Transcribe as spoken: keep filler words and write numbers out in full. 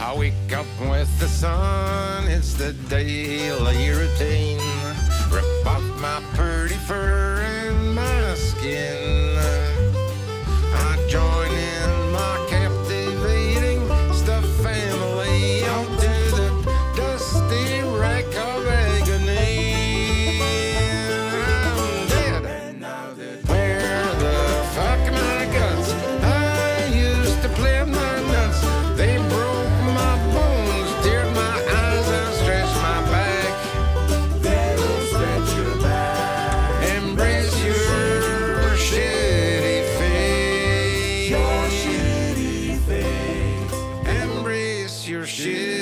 I wake up with the sun, it's the daily routine. Rip off my pretty fur and my skin. I join in my captivating stuffed family onto the dusty wreck of agony. I'm dead. And now that where the fuck am I guts? I used to play my nuts. They broke my bones, teared my eyes and stretched my back. They'll stretch your back. Embrace your shitty face. Your shitty face. Embrace your shitty